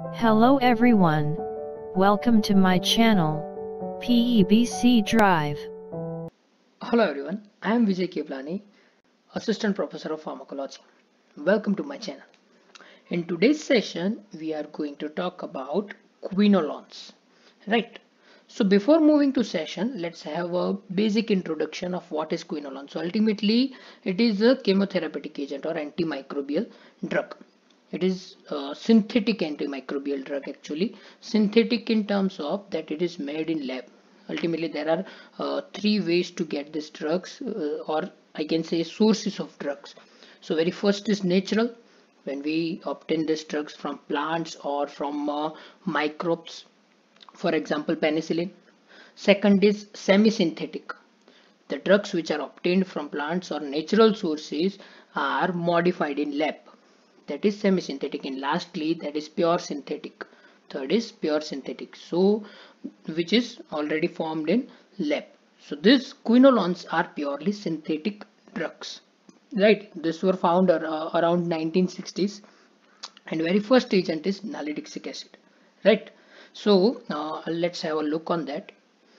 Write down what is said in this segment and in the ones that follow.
Hello everyone. Welcome to my channel, PEBC Drive. Hello everyone, I am Vijay Keplani, Assistant Professor of Pharmacology. Welcome to my channel. In today's session, we are going to talk about quinolones. Right. So before moving to session, let's have a basic introduction of what is quinolone. So ultimately, it is a chemotherapeutic agent or antimicrobial drug. It is a synthetic antimicrobial drug actually. Synthetic in terms of that it is made in lab. Ultimately, there are three ways to get these drugs or I can say sources of drugs. So very first is natural, when we obtain these drugs from plants or from microbes, for example penicillin. Second is semi-synthetic. The drugs which are obtained from plants or natural sources are modified in lab, that is semi-synthetic. And lastly, that is pure synthetic. Third is pure synthetic, so which is already formed in lab. So these quinolones are purely synthetic drugs, right? These were found around 1960s, and very first agent is nalidixic acid, right? So let's have a look on that.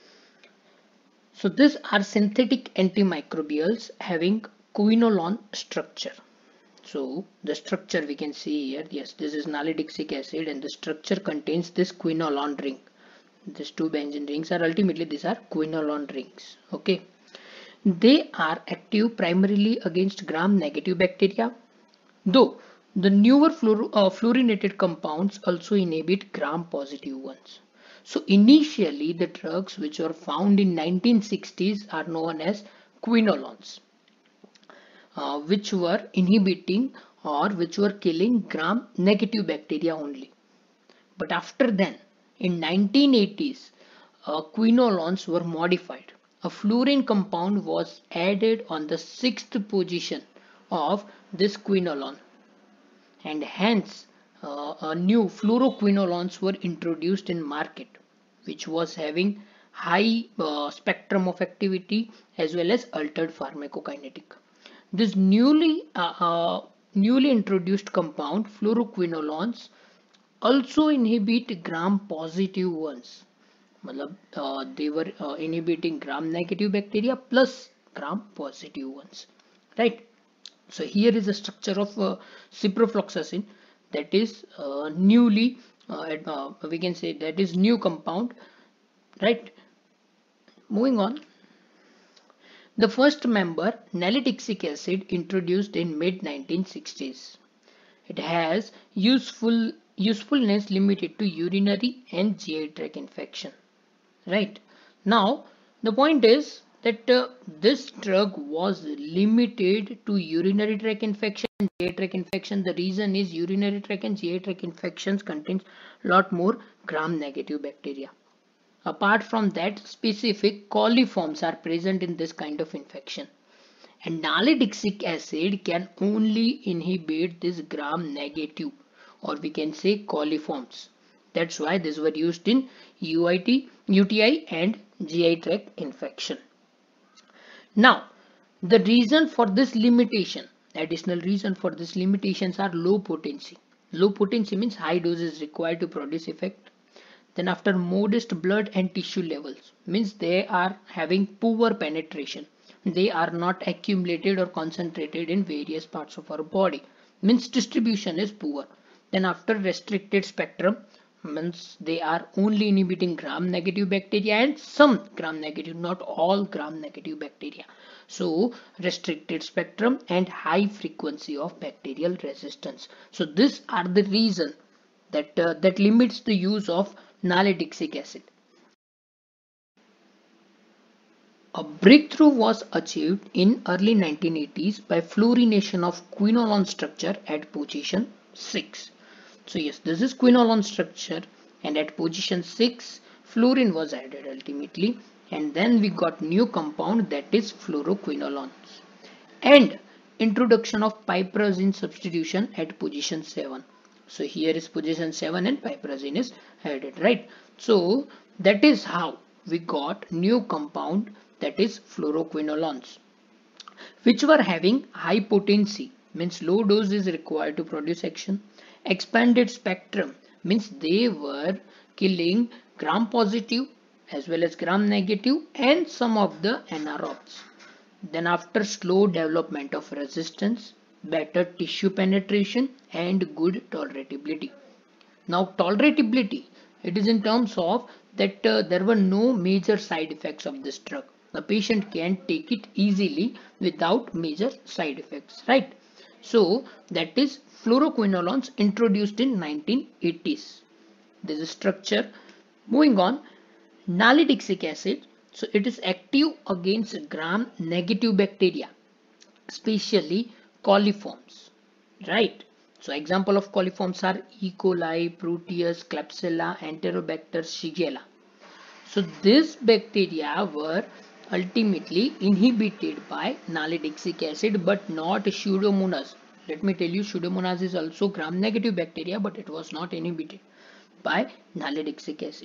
So these are synthetic antimicrobials having quinolone structure. So the structure we can see here, yes, this is nalidixic acid and the structure contains this quinolone ring. These two benzene rings are ultimately, these are quinolone rings. Okay. They are active primarily against gram-negative bacteria, though the newer fluorinated compounds also inhibit gram-positive ones. So initially the drugs which were found in 1960s are known as quinolones, which were inhibiting or which were killing gram-negative bacteria only. But after then, in 1980s, quinolones were modified. A fluorine compound was added on the 6th position of this quinolone, and hence new fluoroquinolones were introduced in market, which was having high spectrum of activity as well as altered pharmacokinetic. This newly introduced compound fluoroquinolones also inhibit gram positive ones. They were inhibiting gram negative bacteria plus gram positive ones, right? So here is the structure of ciprofloxacin, that is newly we can say that is new compound, right? Moving on, the first member nalidixic acid introduced in mid 1960s. It has usefulness limited to urinary and GI tract infection. Right. Now, the point is that this drug was limited to urinary tract infection and GI tract infection. The reason is urinary tract and GI tract infections contains lot more gram-negative bacteria. Apart from that, specific coliforms are present in this kind of infection. And nalidixic acid can only inhibit this gram-negative, or we can say coliforms. That's why these were used in UTI and GI tract infection. Now, the reason for this limitation, additional reason for this limitations are low potency. Low potency means high dose is required to produce effect. Then after modest blood and tissue levels, means they are having poor penetration. They are not accumulated or concentrated in various parts of our body, means distribution is poor. Then after restricted spectrum, means they are only inhibiting gram negative bacteria and some gram negative, not all gram negative bacteria. So restricted spectrum and high frequency of bacterial resistance. So these are the reason that that limits the use of nalidixic acid. A breakthrough was achieved in early 1980s by fluorination of quinolone structure at position 6. So yes, this is quinolone structure, and at position 6 fluorine was added ultimately, and then we got new compound, that is fluoroquinolones, and introduction of piperazine substitution at position 7. So here is position 7 and piperazine is added, right? So that is how we got new compound, that is fluoroquinolones, which were having high potency, means low dose is required to produce action, expanded spectrum, means they were killing gram positive as well as gram negative and some of the anaerobes. Then after slow development of resistance, better tissue penetration and good tolerability. Now tolerability, it is in terms of that there were no major side effects of this drug. The patient can take it easily without major side effects, right? So that is fluoroquinolones introduced in 1980s. This is structure. Moving on, nalidixic acid. So it is active against gram negative bacteria, especially coliforms, right? So example of coliforms are E. coli, Proteus, Klebsiella, Enterobacter, Shigella. So these bacteria were ultimately inhibited by nalidixic acid but not Pseudomonas. Let me tell you, Pseudomonas is also gram-negative bacteria but it was not inhibited by nalidixic acid.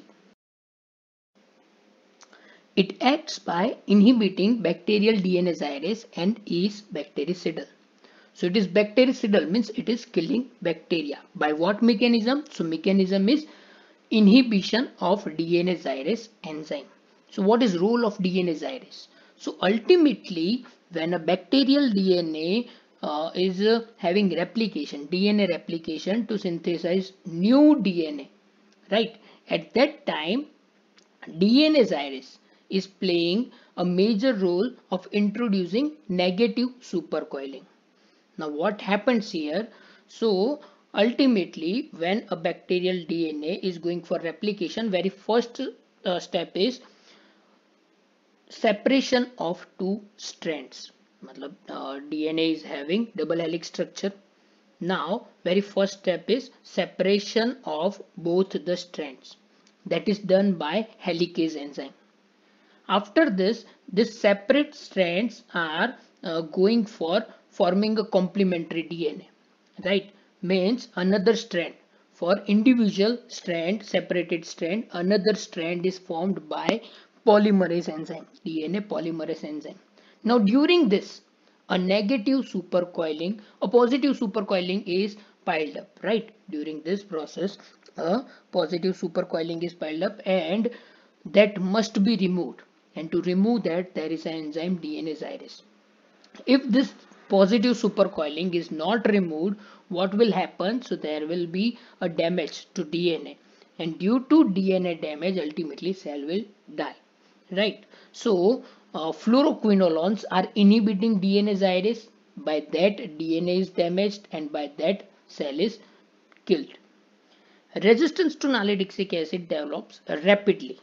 It acts by inhibiting bacterial DNase and is bactericidal. So it is bactericidal, means it is killing bacteria. By what mechanism? So mechanism is inhibition of DNase enzyme. So what is role of DNase? So ultimately when a bacterial DNA is having replication, DNA replication to synthesize new DNA, right? At that time DNase is playing a major role of introducing negative supercoiling. Now what happens here? So ultimately when a bacterial DNA is going for replication, very first step is separation of two strands. DNA is having double helix structure. Now very first step is separation of both the strands. That is done by helicase enzyme. After this, these separate strands are going for forming a complementary DNA, right? Means another strand. For individual strand, separated strand, another strand is formed by polymerase enzyme, DNA polymerase enzyme. Now during this, a negative supercoiling, a positive supercoiling is piled up, right? During this process, a positive supercoiling is piled up and that must be removed, and to remove that there is an enzyme DNase. If this positive supercoiling is not removed, what will happen? So there will be a damage to DNA, and due to DNA damage ultimately cell will die, right? So fluoroquinolones are inhibiting DNase. By that DNA is damaged and by that cell is killed. Resistance to nalidixic acid develops rapidly.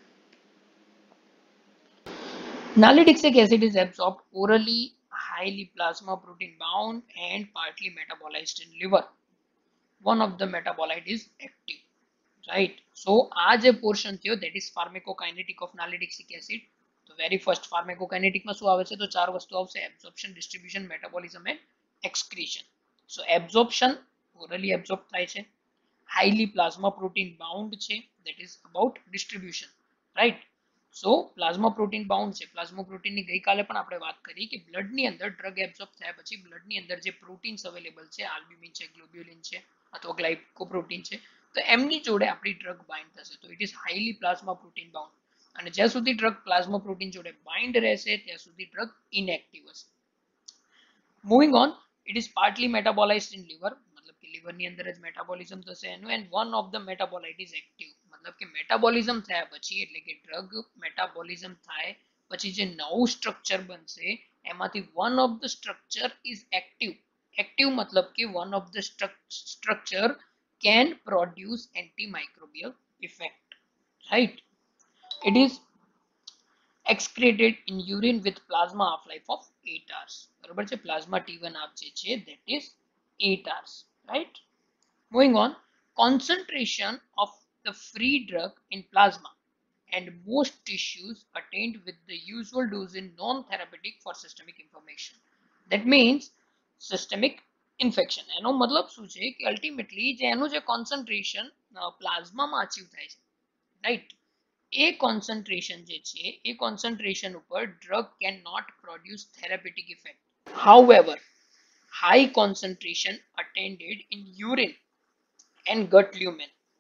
Nalidixic acid is absorbed orally, highly plasma protein bound and partly metabolized in liver. One of the metabolite is active, right? So आज a portion थियो, that is pharmacokinetic of nalidixic acid. तो very first pharmacokinetic માં શું આવે છે? તો ચાર વસ્તુ આવશે: absorption, distribution, metabolism and excretion. So absorption orally absorb થાય છે, highly plasma protein bound છે, that is about distribution, right? So plasma protein bound છે. પ્લાઝ્મા પ્રોટીનની ગઈકાલે પણ આપણે વાત કરી કે બ્લડની અંદર ડ્રગ એબ્સોર્બ થયા પછી બ્લડની અંદર જે પ્રોટીન્સ અવેલેબલ છે, આલ્બ્યુમિન છે, ગ્લોબ્યુલિન છે અથવા ગ્લાયકોપ્રોટીન છે, તો એમની જોડે આપણી ડ્રગ બાઇન્ડ થશે. તો it is highly plasma protein bound, અને જ્યાં સુધી ડ્રગ પ્લાઝ્મા પ્રોટીન જોડે બાઇન્ડ રહેશે ત્યાં સુધી ડ્રગ ઇનએક્ટિવ હશે. Moving on, it is partly metabolised in liver, મતલબ કે લિવરની અંદર જ મેટાબોલિઝમ થશે એનું, and one of the metabolite is active. મતલબ કે મેટાબોલિઝમ થયા પછી, એટલે કે ડ્રગ મેટાબોલિઝમ થાય પછી જે નવું સ્ટ્રક્ચર બનશે એમાંથી one of the structure is active. Active મતલબ કે one of the structure can produce antimicrobial effect, right? It is excreted in urine with plasma half-life of 8 hours. બરોબર છે? Plasma T1 half છે, that is 8 hours, right? Moving on, concentration of the free drug in plasma and most tissues attained with the usual dose in non-therapeutic for systemic inflammation. That means systemic infection. એનો મતલબ શું છે કે ultimately જે એનું જે concentration પ્લાઝમામાં achieve થાય છે, રાઈટ, એ કોન્સન્ટ્રેશન જે છે એ કોન્સન્ટ્રેશન ઉપર drug can not produce therapeutic effect. However, high concentration attended in urine and gut lumen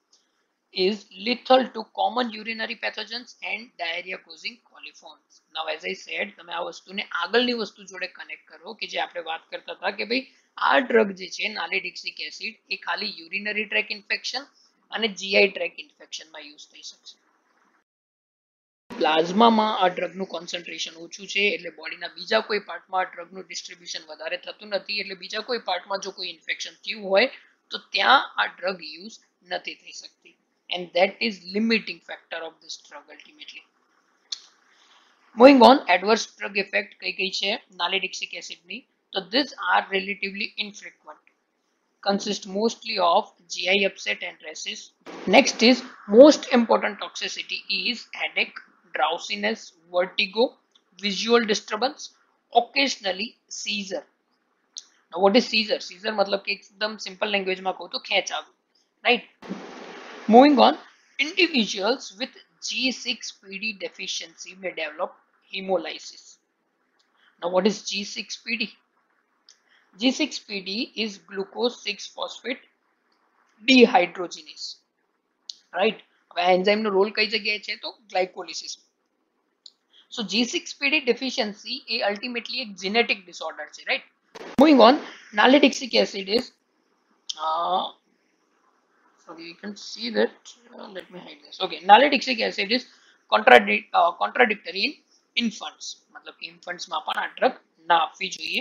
is lethal to common urinary pathogens and diarrhea causing coliforms. Now as I said, તમે આ વસ્તુને આગળની વસ્તુ જોડે કનેક્ટ કરો કે જે આપણે વાત કરતા હતા કે ભાઈ આ ડ્રગ જે છે નાલેડિક્સિક એસિડ એ ખાલી યુરિનરી ટ્રેક ઇન્ફેક્શન અને જીઆઈ ટ્રેક ઇન્ફેક્શનમાં યુઝ થઈ શકશે. પ્લાઝમામાં આ ડ્રગનું કોન્સન્ટ્રેશન ઓછું છે એટલે બોડીના બીજા કોઈ પાર્ટમાં આ ડ્રગનું ડિસ્ટ્રીબ્યુશન વધારે થતું નથી એટલે બીજા કોઈ પાર્ટમાં જો કોઈ ઇન્ફેક્શન થયું હોય તો ત્યાં આ ડ્રગ યુઝ નથી થઈ શકતી. And that is limiting factor of this drug ultimately. Moving on, adverse drug effect કઈ છે નાલેડિક્સિક એસિડની, તો these are relatively infrequent, consist mostly of GI upset and rashes. Next is most important toxicity is headache, drowsiness, vertigo, visual disturbance, occasionally seizure. Now what is seizure? Seizure मतलब कि एकदम simple language में कहूँ तो खेच आगू, right? Moving on, individuals with G6PD deficiency may develop hemolysis. Now, what is G6PD? G6PD is glucose 6-phosphate dehydrogenase. Right? Enzyme no role कई जगह है तो glycolysis. So G6PD deficiency is ultimately a genetic disorder, right? Moving on, nalidixic acid is sorry, you can see that. Let me hide this. Okay, nalidixic acid is contradictory in infants. मतलब कि infants में अपन આ drug ના આપવી જોઈએ.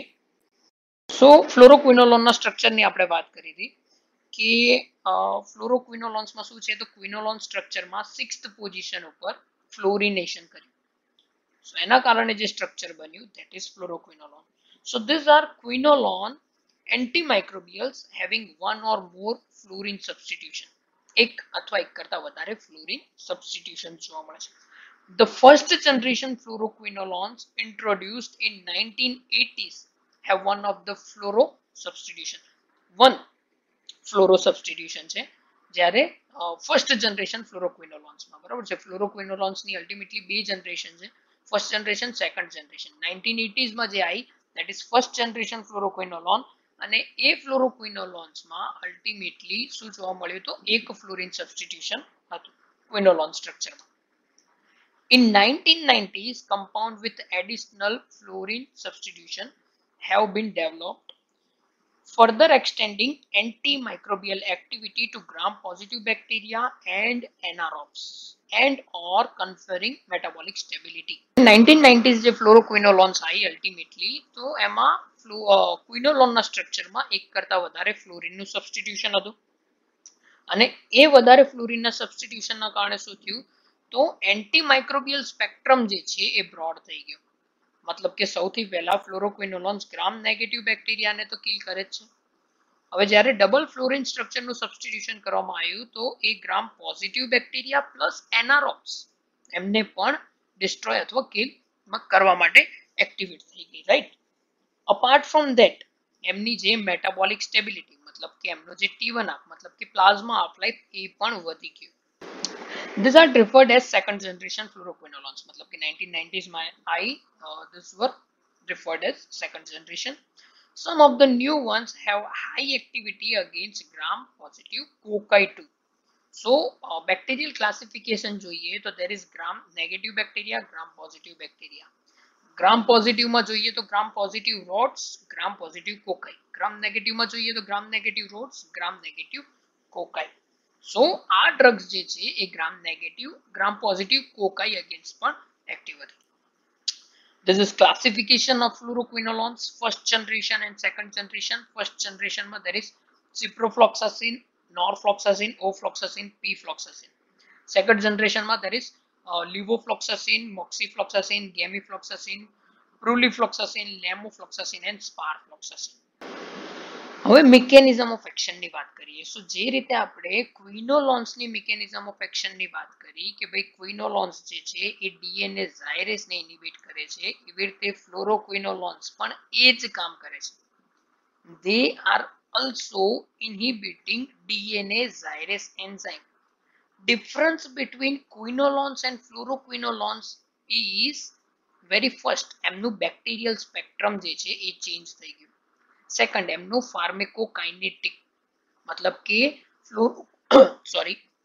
So fluoroquinolone ના structure ની આપણે વાત કરી હતી કે ફ્લોરોક્વિનોલોન્સ માં શું છે તો ક્વિનોલોન સ્ટ્રક્ચર માં 6th પોઝિશન ઉપર ફ્લોરિનેશન કર્યું. So એના કારણે જે સ્ટ્રક્ચર બન્યું that is fluoroquinolone. So these are quinolone antimicrobials having one or more fluorine substitution. એક અથવા એક કરતા વધારે fluorine substitution જોવા મળે છે. The first generation fluoroquinolones introduced in 1980s have one of the fluoro substitution. One fluoro substitution છે જ્યારે first generation fluoroquinolones માં બરાબર છે. fluoroquinolones ની ultimately બે generation છે, first generation second generation. 1980s માં જે આવી that is first generation fluoroquinolone અને એ ફ્લોરોક્વિનોલોન્સ માં અલ્ટિમેટલી શું જોવા મળ્યું તો એક ફ્લોરિન સબસ્ટિટ્યુશન હતું ક્વિનોલોન સ્ટ્રક્ચરમાં. In 1990s, compound with additional fluorine substitution have been developed, further extending antimicrobial activity to gram-positive bacteria and anaerobes and or conferring metabolic stability. In 1990s જે fluoroquinolones આવી ultimately તો એમાં ક્વિનોલોન ના સ્ટ્રક્ચરમાં એક કરતા વધારે ફ્લોરિન નું સબસ્ટિટ્યુશન હતું અને એ વધારે ફ્લોરિન ના સબસ્ટિટ્યુશન ના કારણે શું થયું તો એન્ટીમાઇક્રોબિયલ સ્પેક્ટ્રમ જે છે એ બ્રોડ થઈ ગયો. मतलब કે સૌથી પહેલા ફ્લોરોક્વિનોલોન્સ ગ્રામ નેગેટિવ બેક્ટેરિયાને તો કિલ કરે જ છે. હવે જ્યારે ડબલ ફ્લોરિન સ્ટ્રક્ચરનું સબસ્ટિટ્યુશન કરવામાં આવ્યું તો એ gram positive bacteria plus anaerobes એમને પણ ડિસ્ટ્રોય અથવા કિલ કરવા માટે એક્ટિવેટ થઈ ગઈ, રાઈટ? અપાર્ટ ફ્રોમ ધેટ એમની જે મેટાબોલિક સ્ટેબિલિટી मतलब કે એમનો જે T1 આપ मतलब કે પ્લાઝમા હાફ લાઈફ એ પણ વધી ગયું. These are referred as second generation fluoroquinolones. मतलब कि 1990s में these were referred as second generation. Some of the new ones have high activity against gram-positive cocci too. So bacterial classification જોઈએ તો there is gram-negative bacteria, gram-positive bacteria. Gram-positive માં જોઈએ તો gram-positive rods, gram-positive cocci. Gram-negative માં જોઈએ તો gram-negative rods, gram-negative cocci. So આ drugs જે છે એ gram negative gram positive cocci against પણ એક્ટિવ હતી. This is classification of fluoroquinolones, first generation and second generation. First generation માં there is ciprofloxacin, norfloxacin, ofloxacin, pfloxacin. Second generation માં there is levofloxacin, moxifloxacin, gamifloxacin, prulifloxacin, lemofloxacin and sparfloxacin. હવે mechanism of action ની વાત કરીએ. સો જે રીતે આપણે ક્વિનોલોન્સ ની મિકેનિઝમ ઓફ એક્શન ની વાત કરી કે ભાઈ ક્વિનોલોન્સ જે છે એ ડીએનએ ઝાયરેસ ને ઇનિબિટ કરે છે, એવી રીતે ફ્લોરોક્વિનોલોન્સ પણ એ જ કામ કરે છે. they are also inhibiting DNA gyrase enzyme. Difference between quinolones and fluoroquinolones is very first એમનું બેક્ટેરિયલ સ્પેક્ટ્રમ જે છે એ ચેન્જ થઈ ગયું. સેકન્ડ એમનું ફાર્મેકોકાઇનેટિક मतलब કે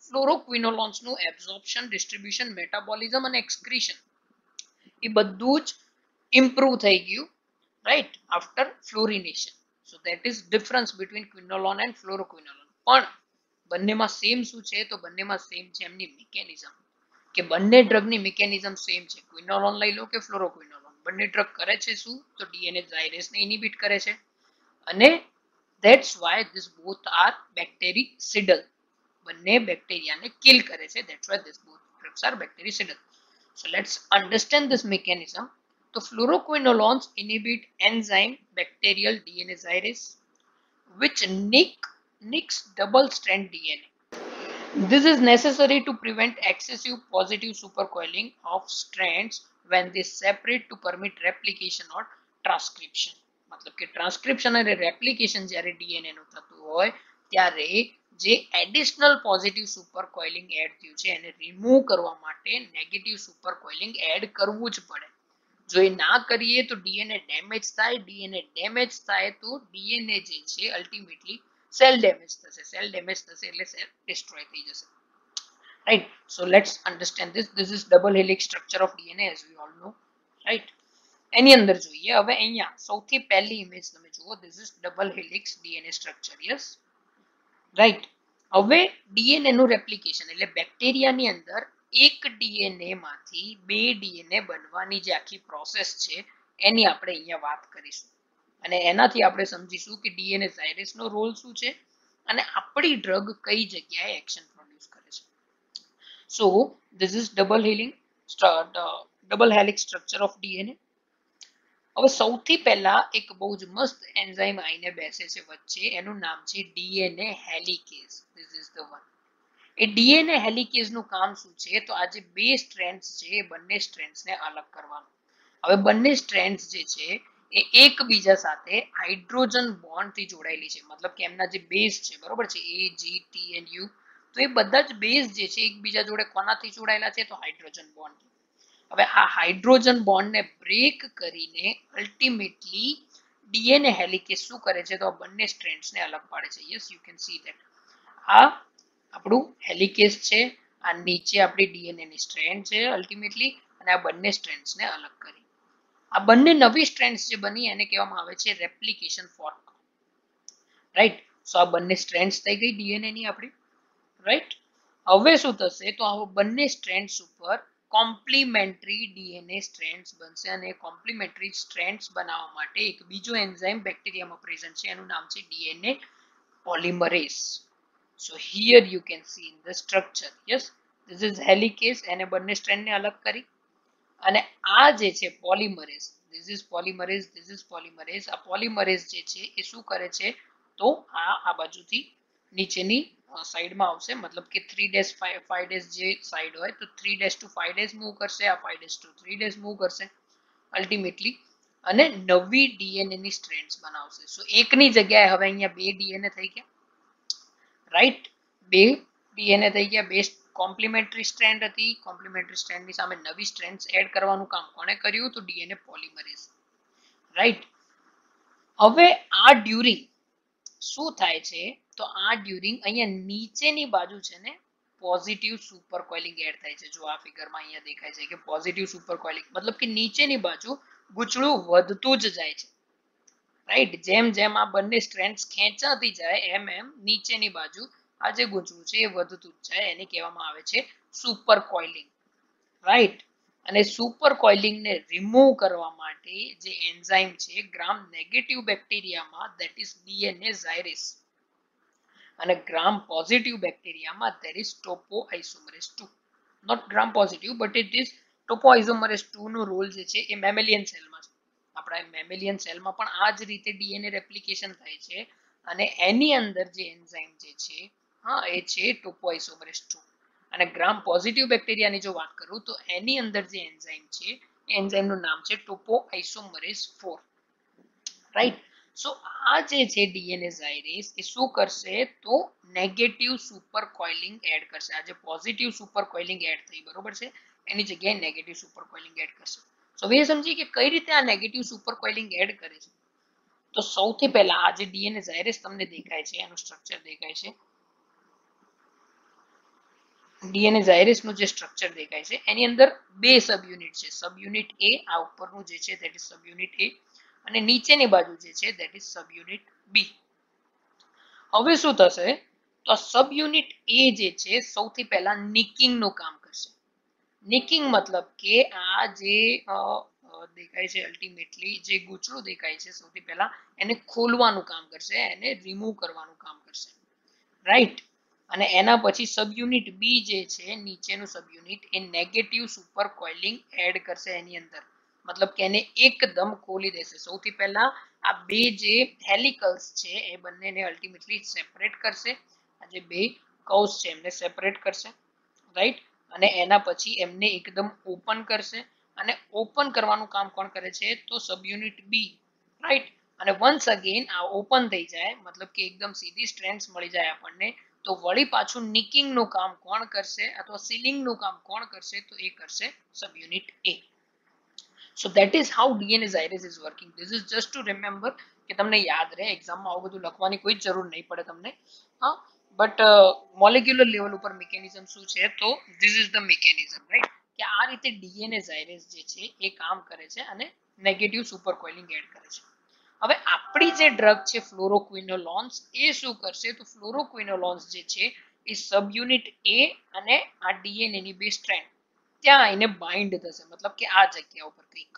ફ્લોરોક્વિનોલોન્સનું એબ્ઝોર્પ્શન, ડિસ્ટ્રીબ્યુશન, મેટાબોલિઝમ અને એક્સક્રીશન એ બધું જ ઇમ્પ્રૂવ થઈ ગયું, right, after fluorination. So that is difference between quinolone and fluoroquinolone. પણ બંનેમાં સેમ શું છે? તો બંનેમાં સેમ છે એમની મિકેનિઝમ, કે બંને ડ્રગની મિકેનિઝમ સેમ છે. ક્વિનોલોન લઈ લો કે ફ્લોરોક્વિનોલોન, બંને ડ્રગ કરે છે શું? તો ડીએનએ ઝાયરેસને ઇનિબિટ કરે છે. અને that's why this both are bactericidal. બંને બેક્ટેરિયાને કિલ કરે છે. That's why this both drugs are bactericidal. So let's understand this mechanism. તો fluoroquinolones inhibit enzyme bacterial DNA gyrase which nicks double strand DNA. This is necessary to prevent excessive positive supercoiling of strands when they separate to permit replication or transcription. मतलब કે transcription અને replication જ્યારે DNA નું થતું હોય ત્યારે જે additional positive super coiling add થયું છે એને રિમૂવ કરવા માટે નેગેટિવ સુપર કોઇલિંગ એડ કરવું જ પડે. જો એ ના કરીએ તો ડીએનએ ડેમેજ થાય. ડીએનએ ડેમેજ થાય તો ડીએનએ જે છે અલ્ટિમેટલી સેલ ડેમેજ થશે. સેલ ડેમેજ થશે એટલે સેલ ડિસ્ટ્રોય થઈ જશે. Right. So let's understand this. This is double helix structure of DNA as we all know. Right. એની અંદર જોઈએ હવે અહીંયા સૌથી પહેલી ઇમેજ તમે જુઓ. This is double helix DNA structure. Yes, right. હવે ડીએનએ નું રેપ્લિકેશન એટલે બેક્ટેરિયાની અંદર એક ડીએનએ માંથી બે ડીએનએ બનવાની જે આખી પ્રોસેસ છે એની આપણે અહીંયા વાત કરીશું. અને એનાથી આપણે સમજીશું કે ડીએનએ ઝાયરેસ નો રોલ શું છે અને આપણી ડ્રગ કઈ જગ્યાએ એક્શન પ્રોડ્યુસ કરે છે. So this is double helix structure of DNA. હવે સૌથી પહેલા એક બહુ જ મસ્ત એન્ઝાઇમ આવીને બેસે છે વચ્ચે. એનું નામ છે DNA helicase. This is the one. એ ડીએનએ હેલિકેઝ નું કામ શું છે? તો આ જે બે સ્ટ્રેન્ડ્સ છે એ બંને સ્ટ્રેન્ડ્સ ને અલગ કરવાનું. હવે બંને સ્ટ્રેન્ડ્સ જે છે એ એકબીજા સાથે હાઇડ્રોજન બોન્ડ થી જોડાયેલી છે. મતલબ કે એમના જે બેઝ છે, બરોબર છે, A G T and U, તો એ બધા જ બેઝ જે છે એકબીજા જોડે કોનાથી જોડાયેલા છે? તો હાઇડ્રોજન બોન્ડ. હવે આ હાઇડ્રોજન બોન્ડ ને બ્રેક કરીને અલ્ટિમેટલી ડીએનએ હેલિકેઝ શું કરે છે? તો આ બંને સ્ટ્રેન્ડ્સ ને અલગ પાડે છે. Yes, you can see that. આ આપણું હેલિકેઝ છે, આ નીચે આપણી ડીએનએ ની સ્ટ્રેન્ડ છે અલ્ટિમેટલી, અને આ બંને સ્ટ્રેન્ડ્સ ને અલગ કરી. આ બંને નવી સ્ટ્રેન્ડ્સ જે બની એને કહેવામાં આવે છે રેપ્લિકેશન ફોર્ક. રાઈટ. સો આ બંને સ્ટ્રેન્ડ્સ થઈ ગઈ ડીએનએ ની આપણી. રાઈટ. હવે શું થશે? તો આ બંને સ્ટ્રેન્ડ્સ ઉપર કોમ્પ્લિમેન્ટરી ડીએનએ સ્ટ્રેન્ડ્સ બનશે. અને કોમ્પ્લિમેન્ટરી સ્ટ્રેન્ડ્સ બનાવવા માટે એક બીજો એન્ઝાઇમ બેક્ટેરિયામાં પ્રેઝન્ટ છે. એનું નામ છે DNA polymerase. So here you can see in the structure. Yes, this is helicase. એને બંને સ્ટ્રેન્ડ ને અલગ કરી. અને આ જે છે polymerase, this is polymerase, this is polymerase. આ પોલિમરેઝ જે છે એ શું કરે છે? તો આ બાજુથી નીચેની સાઈડમાં આવશે. મતલબ કે 3-5 જે સાઈડ હોય તો 3 to 5 મૂવ કરશે. આ 5 to 3 મૂવ કરશે અલ્ટિમેટલી, અને નવી ડીએનએ ની સ્ટ્રેન્ડ્સ બનાવશે. સો એકની જગ્યાએ હવે અહીંયા બે ડીએનએ થઈ ગયા. રાઈટ. બે ડીએનએ થઈ ગયા. બે કોમ્પ્લિમેન્ટરી સ્ટ્રેન્ડ હતી. કોમ્પ્લિમેન્ટરી સ્ટ્રેન્ડની સામે નવી સ્ટ્રેન્ડ્સ એડ કરવાનું કામ કોણે કર્યું? તો ડીએનએ પોલિમરેઝ. રાઈટ. હવે આ ડ્યુરિંગ શું થાય છે? તો આ ડ્યુરિંગ અહીંયા નીચેની બાજુ છે ને પોઝિટિવ સુપર કોઇલિંગ એડ થાય છે. જો આ ફિગરમાં અહીંયા દેખાય છે કે પોઝિટિવ સુપર કોઇલિંગ મતલબ કે નીચેની બાજુ ગૂંચળું વધતું જ જાય છે. રાઈટ. જેમ જેમ આ બંને સ્ટ્રેન્ડ્સ ખેંચાતી જાય એમ એમ નીચેની બાજુ આ જે ગૂંચળું છે એ વધતું જ જાય. એને કહેવામાં આવે છે સુપર કોઇલિંગ. રાઈટ. અને સુપર કોઇલિંગ ને રિમૂવ કરવા માટે જે એન્ઝાઇમ છે ગ્રામ નેગેટિવ બેક્ટેરિયામાં ધેટ ઇઝ ડીએનએ ઝાયરેસ, અને ગ્રામ પોઝિટિવ બેક્ટેરિયામાં there is topoisomerase 2. Not gram positive but it is topoisomerase 2 નો રોલ જે છે એ મેમેલિયન સેલમાં છે. આપણા મેમેલિયન સેલમાં પણ આ જ રીતે ડીએનએ રેપ્લિકેશન થાય છે. અને એની અંદર જે એન્ઝાઇમ જે છે એ છે ટોપોઆઇસોમરેઝ 2. અને ગ્રામ પોઝિટિવ બેક્ટેરિયાની જો વાત કરું તો એની અંદર જે એન્ઝાઇમ છે એ એન્ઝાઇમનું નામ છે ટોપોઆઇસોમરેઝ 4. રાઈટ. સો આ જે છે ડીએનએ ઝાયરેસ એ શું કરશે? તો નેગેટિવ સુપર કોઇલિંગ એડ કરશે. આ જે પોઝિટિવ સુપર કોઇલિંગ એડ થઈ, બરોબર છે, એની જગ્યાએ નેગેટિવ સુપર કોઇલિંગ એડ કરશે. સો હવે સમજીએ કે કઈ રીતે આ નેગેટિવ સુપર કોઇલિંગ એડ કરે છે. તો સૌથી પહેલા આ જે ડીએનએ ઝાયરેસ તમને દેખાય છે એનું સ્ટ્રક્ચર દેખાય છે. ડીએનએ ઝાયરેસનું જે સ્ટ્રક્ચર દેખાય છે એની અંદર બે સબ યુનિટ છે. સબ યુનિટ એ, આ ઉપરનું જે છે that is subunit A, અને નીચેની બાજુ જે છે that is subunit B. હવે શું થશે તો સબ યુનિટ એ જે છે સૌથી પહેલા નિકિંગ નું કામ કરશે. નિકિંગ મતલબ કે આ જે દેખાય છે અલ્ટિમેટલી જે ગૂંચળું દેખાય છે સૌથી પહેલા એને ખોલવાનું કામ કરશે, એને રિમૂવ કરવાનું કામ કરશે, રાઈટ. અને એના પછી સબ યુનિટ બી જે છે નીચેનું સબ યુનિટ એ નેગેટિવ સુપર કોઇલિંગ એડ કરશે એની અંદર, મતલબ કે એને એકદમ ખોલી દેશે. સૌથી પહેલા આ બે જે હેલિકલ્સ છે એ બંનેને અલ્ટિમેટલી સેપરેટ કરશે, આ જે બે કૌસ છે એમને સેપરેટ કરશે, રાઈટ. અને એના પછી એમને એકદમ ઓપન કરશે, અને ઓપન કરવાનું કામ કોણ કરે છે તો સબ યુનિટ બી, રાઈટ. અને વન્સ અગેન આ ઓપન થઈ જાય મતલબ કે એકદમ સીધી સ્ટ્રેન્ડ્સ મળી જાય આપણને, તો વળી પાછું નિકિંગ નું કામ કોણ કરશે અથવા સીલિંગ નું કામ કોણ કરશે તો એ કરશે subunit A. So that is how DNA gyrase is working. This is just to remember કે તમને યાદ રહે, એક્ઝામમાં આવું બધું લખવાની કોઈ જરૂર નહીં પડે તમને. હા, બટ મોલેક્યુલર લેવલ ઉપર મિકેનિઝમ શું છે તો this is the mechanism, right. કે આ રીતે ડીએનએ ઝાયરેસ જે છે એ કામ કરે છે અને નેગેટિવ સુપર કોઇલિંગ એડ કરે છે. હવે આપણી જે ડ્રગ છે ફ્લોરોક્વિનોલોન્સ એ શું કરશે તો ફ્લોરોક્વિનોલોન્સ જે છે એ સબ યુનિટ એ અને આ ડીએનએ ની બે સ્ટ્રેન્ડ ત્યાં આઈને બાઇન્ડ થશે, મતલબ કે આ જગ્યા ઉપર કંઈક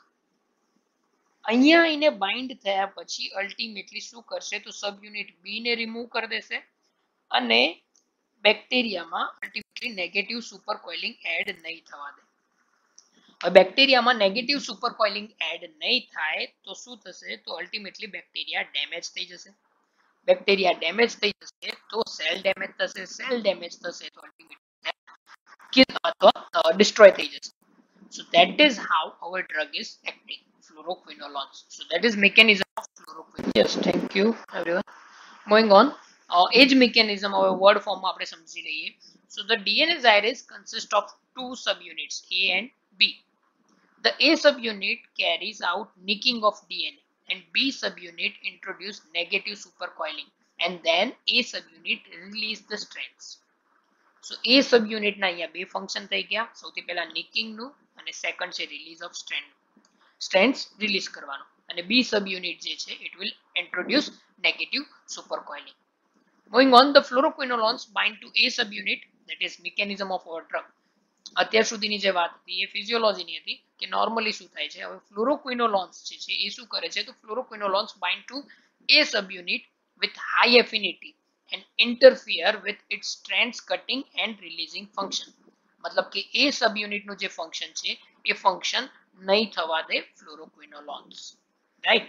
અહીંયા આઈને બાઇન્ડ થયા પછી અલ્ટિમેટલી શું કરશે તો સબ યુનિટ બી ને રિમૂવ કરી દેશે, અને બેક્ટેરિયામાં ultimately negative super coiling add નહીં થવા દે. હવે બેક્ટેરિયામાં નેગેટિવ સુપર કોઇલિંગ એડ નહીં થાય તો શું થશે તો અલ્ટિમેટલી બેક્ટેરિયા ડેમેજ થઈ જશે. બેક્ટેરિયા ડેમેજ થઈ જશે તો સેલ ડેમેજ થશે, સેલ ડેમેજ થશે તો અલ્ટિમેટલી અથવા ડિસ્ટ્રોય થઈ જશે. So that is how our drug is acting, fluoroquinolones. So that is mechanism of fluoroquinolones. Yes, thank you everyone. Moving on, age mechanism our word form માં આપણે સમજી લઈએ. So the DNA gyrase consists of two subunits A and B. The A subunit carries out nicking of DNA and B subunit introduce negative supercoiling, and then A subunit release the strands. So A subunit ના અહીંયા બે function થઈ ગયા, સૌથી પહેલા નિકિંગ નું અને second છે રિલીઝ ઓફ સ્ટ્રેન્ડ્સ રિલીઝ કરવાનો, અને B subunit જે છે it will introduce negative supercoiling. Moving on, the fluoroquinolones bind to A subunit, that is mechanism of our drug. અત્યાર સુધીની જે વાત હતી એ ફિઝિયોલોજીની હતી કે નોર્મલી શું થાય છે. હવે ફ્લોરોક્વિનોલોન્સ જે છે એ શું કરે છે તો fluoroquinolones bind to A subunit with high affinity and interfere with its strands cutting and releasing function. મતલબ કે A subunit નું જે ફંક્શન છે એ ફંક્શન નહીં થવા દે fluoroquinolones, right.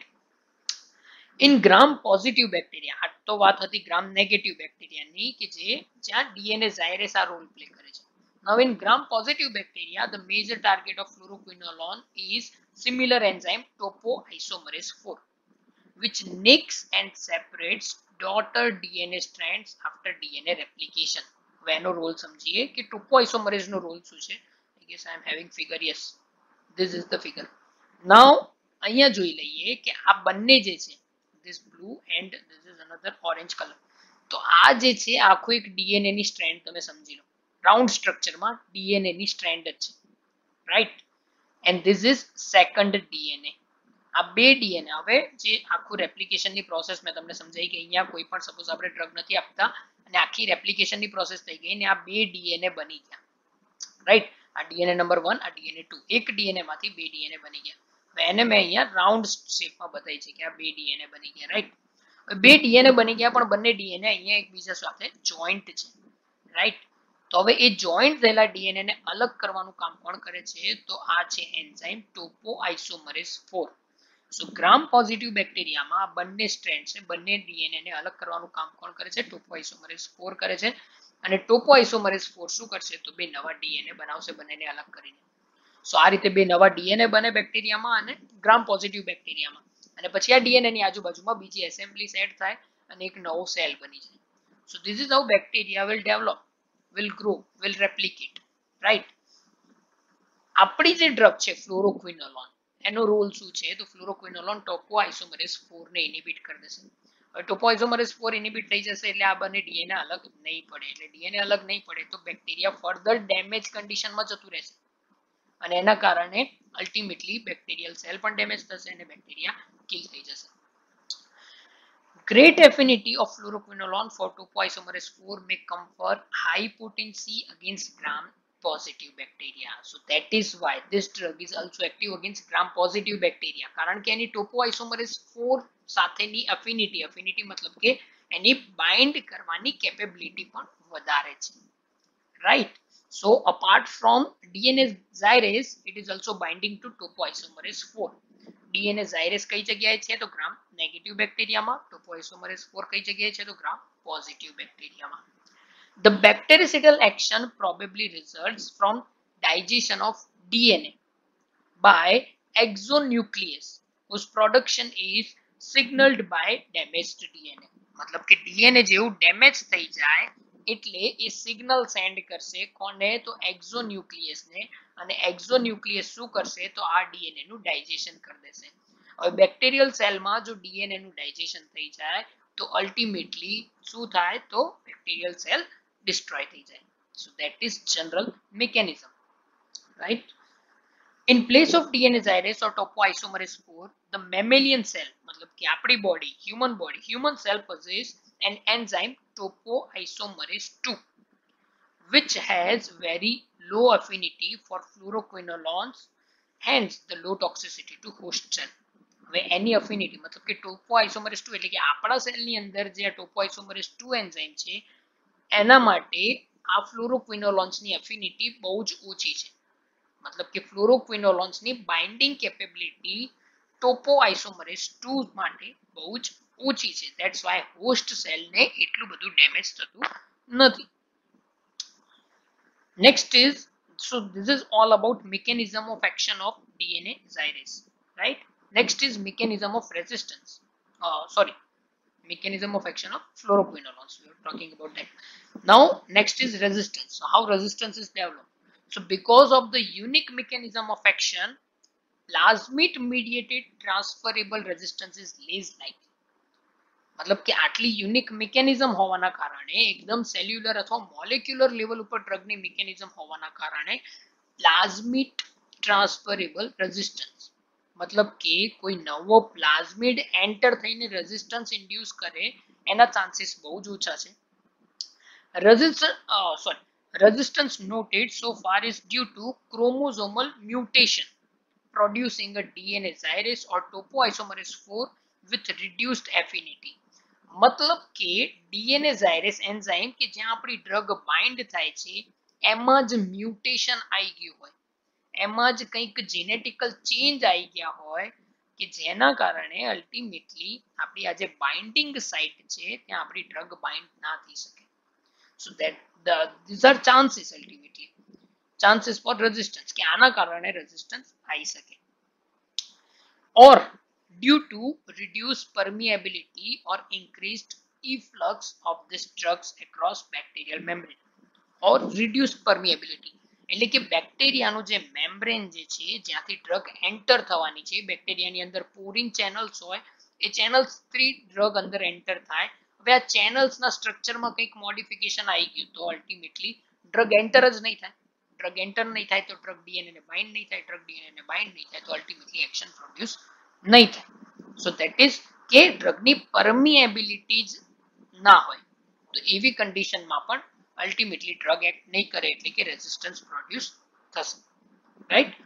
In gram positive bacteria, આ તો વાત હતી ગ્રામ નેગેટિવ બેક્ટેરિયાની કે જે જ્યાં ડીએનએ ઝાયરેસ આ રોલ પ્લે કરે છે. Now in gram-positive bacteria, the major target of fluoroquinolone is similar enzyme topoisomerase 4, which nicks and separates daughter DNA strands after DNA replication. એનો રોલ સમજીએ કે topoisomerase નો રોલ શું છે. I guess I am having figure. Yes, this is the figure. Now અહીંયા જોઈ લઈએ કે આ બંને જે છે this blue and this is another orange color. તો આ જે છે આખું એક DNA ની સ્ટ્રેન્ડ તમે સમજી લો, રાઉન્ડ સ્ટ્રક્ચરમાં ડીએનએ ની સ્ટ્રેન્ડ જ છે, right. And this is second DNA. આ બે ડીએનએ હવે જે આખું રેપ્લિકેશનની પ્રોસેસ મેં તમને સમજાવી કે અહીંયા કોઈ પણ સપોઝ આપણે ડ્રગ નથી આપતા અને આખી રેપ્લિકેશનની પ્રોસેસ થઈ ગઈ ને આ બે ડીએનએ બની ગયા, રાઈટ. આ ડીએનએ નંબર 1, આ ડીએનએ 2, એક ડીએનએ માંથી બે ડીએનએ બની ગયા. એને મેં અહીંયા રાઉન્ડ શેપમાં બતાવી છે કે આ બે ડીએનએ બની ગયા, રાઈટ. બે ડીએનએ બની ગયા પણ બંને ડીએનએ અહીંયા એકબીજા સાથે જોઈન્ટ છે, રાઈટ. તો હવે એ જોઈન્ટ થયેલા ડીએનએ ને અલગ કરવાનું કામ કોણ કરે છે તો આ છે એન્ઝાઇમ ટોપોઆઇસોમરેઝ 4. સો ગ્રામ પોઝિટિવ બેક્ટેરિયામાં બંને સ્ટ્રેન્ડ છે, બંને ડીએનએ ને અલગ કરવાનું કામ કોણ કરે છે ટોપોઆઇસોમરેઝ 4 કરે છે. અને ટોપોઆઇસોમરેઝ 4 શું કરશે તો બે નવા ડીએનએ બનાવશે બંનેને અલગ કરીને. સો આ રીતે બે નવા ડીએનએ બને બેક્ટેરિયામાં અને ગ્રામ પોઝિટિવ બેક્ટેરિયામાં, અને પછી આ ડીએનએ ની આજુબાજુમાં બીજી એસેમ્બલી સેટ થાય અને એક નવો સેલ બની જાય. So this is how bacteria will develop, will grow, will replicate, right. આપણી જે ડ્રગ છે ફ્લોરોક્વિનોલોન એનો રોલ શું છે તો ફ્લોરોક્વિનોલોન ટોપોઆઇસોમરેઝ 4 ને ઇનિબિટ કરી દેશે. ટોપોઆઇસોમરેઝ 4 ઇનિબિટ થઈ જશે એટલે આ બંને ડીએનએ અલગ નહીં પડે, એટલે ડીએનએ અલગ નહીં પડે તો બેક્ટેરિયા ફર્ધર ડેમેજ કન્ડિશનમાં જતું રહેશે અને એના કારણે અલ્ટિમેટલી બેક્ટેરિયલ સેલ પણ ડેમેજ થશે અને બેક્ટેરિયા કિલ થઈ જશે. Great affinity of fluoroquinolone for topoisomerase 4 may confer high potency against gram-positive bacteria. So that is why this drug is also active against gram-positive bacteria. કારણ કે એની topoisomerase 4 સાથેની affinity મતલબ કે એની bind કરવાની capability પણ વધારે છે. Right? So apart from DNA gyrase, it is also binding to topoisomerase 4. DNA gyrase કઈ જગ્યાએ છે તો ગ્રામ નેગેટિવ બેક્ટેરિયામાં, topoisomerase 4 કઈ જગ્યાએ છે તો ગ્રામ પોઝિટિવ બેક્ટેરિયામાં. The bactericidal action probably results from digestion of DNA by exonuclease whose production is signaled by damaged DNA. મતલબ કે DNA જેવું ડેમેજ થઈ જાય એટલે એ સિગ્નલ સેન્ડ કરશે કોને તો એક્ઝોન્યુક્લિયસ ને, અને એક્ઝોન્યુક્લિયસ શું કરશે તો આ ડીએનએ નું ડાયજેશન કરી દેશે. હવે બેક્ટેરિયલ સેલમાં જો ડીએનએ નું ડાયજેશન થઈ જાય તો અલ્ટિમેટલી શું થાય તો બેક્ટેરિયલ સેલ ડિસ્ટ્રોય થઈ જાય. So that is general mechanism, right. In place of DNA gyrase or topoisomerase 4, the mammalian cell, मतलब कि आपड़ी body, human cell possess an enzyme topoisomerase 2, which has very low affinity for fluoroquinolones, hence the low toxicity to host cell. હવે એની affinity मतलब कि topoisomerase 2 એટલે કે આપણા સેલની અંદર જે topoisomerase 2 એન્ઝાઇમ છે એના માટે આ fluoroquinolones ની affinity બહુ જ ઓછી છે. मतलब कि fluoroquinolones ની બાઇન્ડિંગ કેપેબિલિટી topoisomerase 2 માટે બહુ જ ઓછી છે. ધેટ્સ વાય હોસ્ટ સેલ ને એટલું બધું ડેમેજ થતું નથી. Next is, so this is all about mechanism of action of DNA gyrase, right? Next is mechanism of resistance. Mechanism of action of fluoroquinolones. We are talking about that. Now next is resistance. So how resistance is developed? So because of the unique mechanism of action, plasmid mediated transferable resistance is less likely. मतलब कि આટલી unique mechanism હોવાના કારણે એકદમ cellular અથવા molecular level ઉપર ડ્રગની mechanism હોવાના કારણે પ્લાઝમિડ ટ્રાન્સફરેબલ રેઝિસ્ટન્સ मतलब કે કોઈ નવો પ્લાઝમિડ એન્ટર થઈને રેઝિસ્ટન્સ ઇન્ડ્યુસ કરે એના ચાન્સીસ બહુ જ ઓછા છે. Resistance noted so far is due to chromosomal mutation producing a DNA gyrase or topoisomerase 4 with reduced affinity. मतलब કે DNA gyrase enzyme કે જ્યાં આપણી ડ્રગ બાઇન્ડ થાય છે એમાં જ મ્યુટેશન આવી ગયું હોય, એમાં જ કંઈક જેનેટિકલ ચેન્જ આવી ગયા હોય કે જેના કારણે અલ્ટિમેટલી આપણી આ જે બાઇન્ડિંગ સાઇટ છે ત્યાં આપણી ડ્રગ બાઇન્ડ ના થઈ શકે. So that these are chances, ultimately chances for resistance કે આના કારણે રેઝિસ્ટન્સ આવી શકે. Or due to reduced permeability or increased efflux of these drugs across bacterial membrane. Or reduced permeability એટલે કે બેક્ટેરિયાનું જે મેમ્બ્રેન જે છે જ્યાંથી ડ્રગ એન્ટર થવાની છે, બેક્ટેરિયાની અંદર પોરિંગ ચેનલ્સ હોય એ ચેનલ્સ થી ડ્રગ અંદર એન્ટર થાય. હવે આ ચેનલ્સના સ્ટ્રક્ચરમાં કંઈક મોડિફિકેશન આવી ગયું તો અલ્ટિમેટલી ડ્રગ એન્ટર જ નહીં થાય. ડ્રગ એન્ટર નહીં થાય તો ડ્રગ ડીએનએ ને બાઇન્ડ નહીં થાય, ડ્રગ ડીએનએ ને બાઇન્ડ નહીં થાય તો અલ્ટિમેટલી એક્શન પ્રોડ્યુસ નહીં થાય. સો ધેટ ઇઝ કે ડ્રગની પરમિએબિલિટી જ ના હોય તો એવી કન્ડિશનમાં પણ અલ્ટિમેટલી ડ્રગ એક્ટ નહીં કરે એટલે કે રેઝિસ્ટન્સ પ્રોડ્યુસ થશે, રાઈટ.